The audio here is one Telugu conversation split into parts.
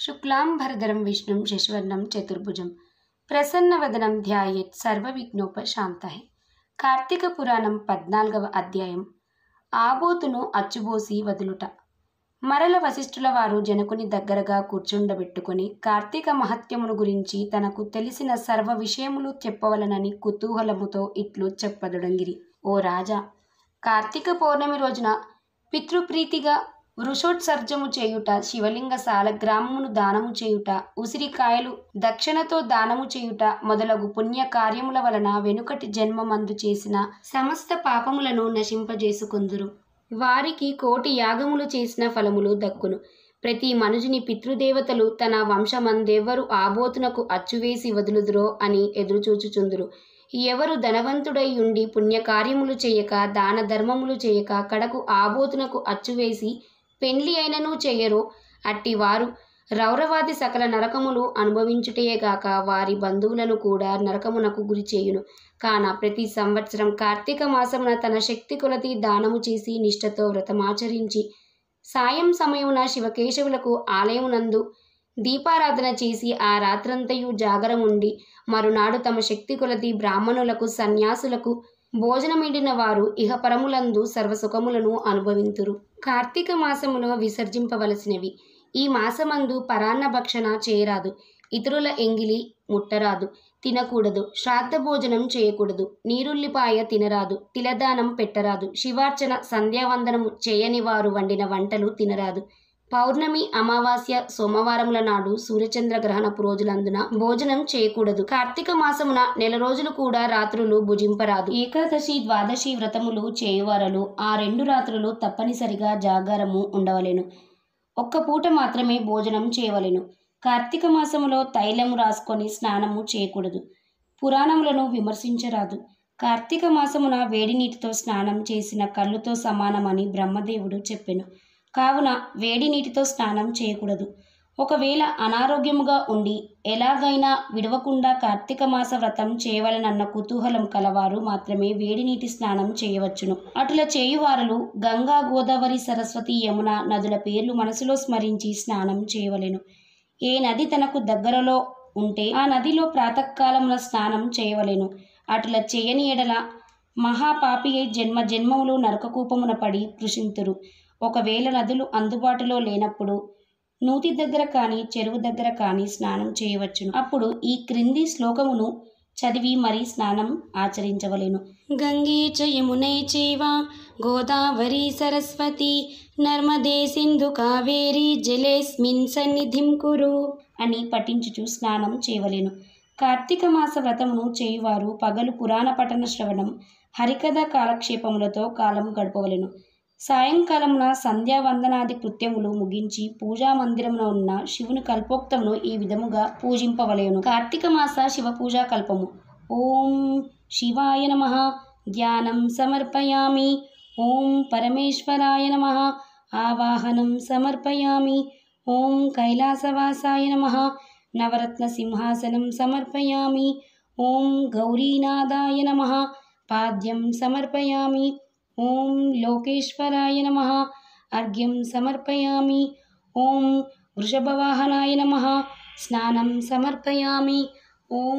శుక్లాంబరధరం విష్ణుం శశివర్ణం చతుర్భుజం ప్రసన్నవదనం ధ్యాయేత్ సర్వవిఘ్నోపశాంతయే. కార్తీక పురాణం 14వ అధ్యాయం. ఆబోతును అచ్చుబోసి వదులుట. మరల వశిష్ఠుల వారు జనకుని దగ్గరగా కూర్చుండబెట్టుకుని కార్తీక మహత్యమును గురించి తనకు తెలిసిన సర్వ విషయములు చెప్పవలనని కుతూహలముతో ఇట్లు చెప్పదొడంగిరి. ఓ రాజా, కార్తీక పౌర్ణమి రోజున పితృప్రీతిగా వృషోత్సర్జము చేయుట, శివలింగ సాలగ్రామమును దానము చేయుట, ఉసిరికాయలు దక్షిణతో దానము చేయుట మొదలగు పుణ్య కార్యముల వలన వెనుకటి జన్మమందు చేసిన సమస్త పాపములను నశింపజేసుకొందురు. వారికి 1,000,000 యాగములు చేసిన ఫలములు దక్కును. ప్రతి మనుజుని పితృదేవతలు తన వంశమందెవ్వరు ఆబోతునకు అచ్చువేసి వదులుదురో అని ఎదురుచూచుచుందురు. ఎవరు ధనవంతుడై ఉండి పుణ్యకార్యములు చేయక, దాన ధర్మములు చేయక, కడకు ఆబోతునకు అచ్చువేసి పెండ్లి అయినను చెయ్యరో అట్టి వారు రౌరవాది సకల నరకములు అనుభవించుటయేగాక వారి బంధువులను కూడా నరకమునకు గురి చేయును. కాన ప్రతి సంవత్సరం కార్తీక మాసమున తన శక్తి కొలది దానము చేసి నిష్ఠతో వ్రతమాచరించి సాయం సమయమున శివకేశవులకు ఆలయమునందు దీపారాధన చేసి ఆ రాత్రంతయు జాగరముండి మరునాడు తమ శక్తి కొలది బ్రాహ్మణులకు సన్యాసులకు భోజనమిడిన వారు ఇహపరములందు సర్వసుఖములను అనుభవింతురు. కార్తీక మాసములో విసర్జింపవలసినవి. ఈ మాసమందు పరాన్న భక్షణ చేయరాదు, ఇతరుల ఎంగిలి ముట్టరాదు, తినకూడదు, శ్రాద్ధ భోజనం చేయకూడదు, నీరుల్లిపాయ తినరాదు, తిలదానం పెట్టరాదు, శివార్చన సంధ్యావందనము చేయని వారు వండిన వంటలు తినరాదు. పౌర్ణమి, అమావాస్య, సోమవారముల నాడు సూర్యచంద్ర గ్రహణపు రోజులందున భోజనం చేయకూడదు. కార్తీక మాసమున 1 రోజులు కూడా రాత్రులు భుజింపరాదు. ఏకాదశి, ద్వాదశి వ్రతములు చేయువారలు ఆ 2 రాత్రులు తప్పనిసరిగా జాగారము ఉండవలెను. 1 పూట మాత్రమే భోజనం చేయవలెను. కార్తీక మాసములో తైలము రాసుకొని స్నానము చేయకూడదు. పురాణములను విమర్శించరాదు. కార్తీక మాసమున వేడి నీటితో స్నానం చేసిన కళ్ళుతో సమానమని బ్రహ్మదేవుడు చెప్పెను. కావున వేడి నీటితో స్నానం చేయకూడదు. ఒకవేళ అనారోగ్యముగా ఉండి ఎలాగైనా విడవకుండా కార్తీక మాస వ్రతం చేయవలనన్న కుతూహలం కలవారు మాత్రమే వేడి నీటి స్నానం చేయవచ్చును. అటుల చేయువారులు గంగా, గోదావరి, సరస్వతి, యమున నదుల పేర్లు మనసులో స్మరించి స్నానం చేయవలెను. ఏ నది తనకు దగ్గరలో ఉంటే ఆ నదిలో ప్రాతకాలమున స్నానం చేయవలెను. అటుల చేయని ఎడల మహాపాపి జన్మ జన్మములు నరకకూపమున పడి కృషింతురు. ఒకవేళ నదులు అందుబాటులో లేనప్పుడు నూతి దగ్గర కానీ చెరువు దగ్గర కానీ స్నానం చేయవచ్చును. అప్పుడు ఈ క్రింది శ్లోకమును చదివి మరీ స్నానం ఆచరించవలెను. గంగే చ యమునే చైవ గోదావరి సరస్వతి నర్మదే సింధు కావేరి జలేస్మిన్ సన్నిధిం కురు అని పఠించుచు స్నానం చేయవలెను. కార్తీక మాస వ్రతమును చేయువారు పగలు పురాణ పఠన శ్రవణం, హరికథ కాలక్షేపములతో కాలం గడపవలెను. సాయంకాలమున సంధ్యావందనాది కృత్యములు ముగించి పూజా మందిరమున ఉన్న శివుని కల్పోక్తమును ఈ విధముగా పూజింపవలెను. కార్తీక మాస శివ పూజా కల్పము. ఓం శివాయ నమః ధ్యానం సమర్పయామి. ఓం పరమేశ్వరాయ నమః ఆవాహనం సమర్పయామి. ఓం కైలాసవాసాయ నమః నవరత్న సింహాసనం సమర్పయామి. ఓం గౌరీనాథాయ నమః పాద్యం సమర్పయామి. ఓం లోకేశ్వరాయ నమః అర్ఘ్యం సమర్పయామి. ఓం వృషభవాహనాయ నమః స్నానం సమర్పయామి. ఓం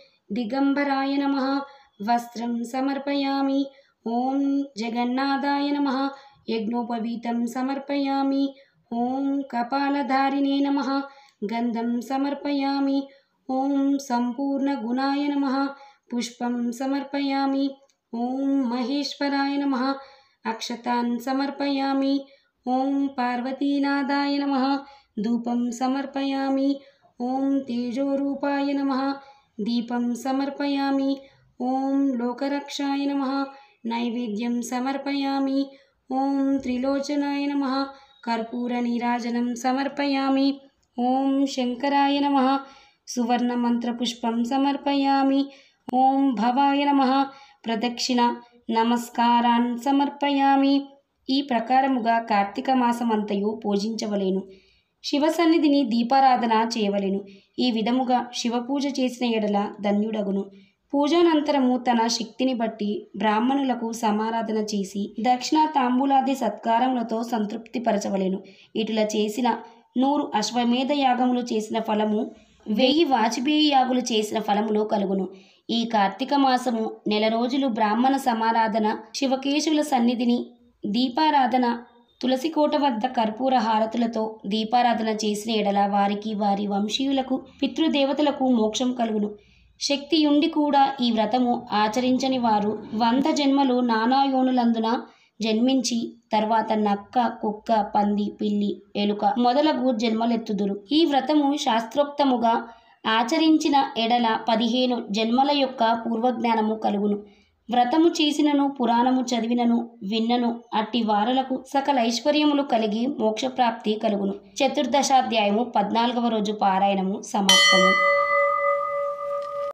దిగంబరాయ నమః వస్త్రం సమర్పయామి. ఓం జగన్నాథాయ నమః యజ్ఞోపవీతం సమర్పయామి. ఓం కపాలధారిణే నమః గంధం సమర్పయామి. ఓం సంపూర్ణ గుణాయ నమః పుష్పం సమర్పయామి. ఓం మహేశ్వరాయ నమః అక్షతాన్ సమర్పయామి. ఓం పార్వతీనాథాయ నమః ధూపం సమర్పయామి. ఓం తేజోరూపాయ నమః దీపం సమర్పయామి. ఓం లోకరక్షాయ నమః నైవేద్యం సమర్పయామి. ఓం త్రిలోచనాయ నమః కర్పూర నీరాజనం సమర్పయామి. ఓం శంకరాయ నమః సువర్ణ మంత్రపుష్పం సమర్పయామి. ఓం భవాయ నమః ప్రదక్షిణ నమస్కారాన్ సమర్పయామి. ఈ ప్రకారముగా కార్తీక మాసమంతయు పూజించవలెను. శివ సన్నిధిని దీపారాధన చేయవలెను. ఈ విధముగా శివపూజ చేసిన ఎడల ధన్యుడగును. పూజానంతరము తన శక్తిని బట్టి బ్రాహ్మణులకు సమారాధన చేసి దక్షిణ తాంబూలాది సత్కారములతో సంతృప్తిపరచవలెను. ఇటుల చేసిన 100 అశ్వమేధ యాగములు చేసిన ఫలము, 1000 వాజపేయి యాగులు చేసిన ఫలములు కలుగును. ఈ కార్తీక మాసము నెల రోజులు బ్రాహ్మణ సమారాధన, శివకేశవుల సన్నిధిని దీపారాధన, తులసి కోట వద్ద కర్పూర హారతులతో దీపారాధన చేసిన ఎడల వారికి వారి వంశీయులకు పితృదేవతలకు మోక్షం కలుగును. శక్తి ఉండి కూడా ఈ వ్రతము ఆచరించని వారు 100 జన్మలు నానాయోనులందున జన్మించి తర్వాత నక్క, కుక్క, పంది, పిల్లి, ఎలుక మొదలగు జన్మలెత్తుదురు. ఈ వ్రతము శాస్త్రోక్తముగా ఆచరించిన ఎడల 15 జన్మల యొక్క పూర్వజ్ఞానము కలుగును. వ్రతము చేసినను, పురాణము చదివినను, విన్నను అట్టి వారలకు సకల ఐశ్వర్యములు కలిగి మోక్షప్రాప్తి కలుగును. చతుర్దశాధ్యాయము 14వ రోజు పారాయణము సమాప్తము.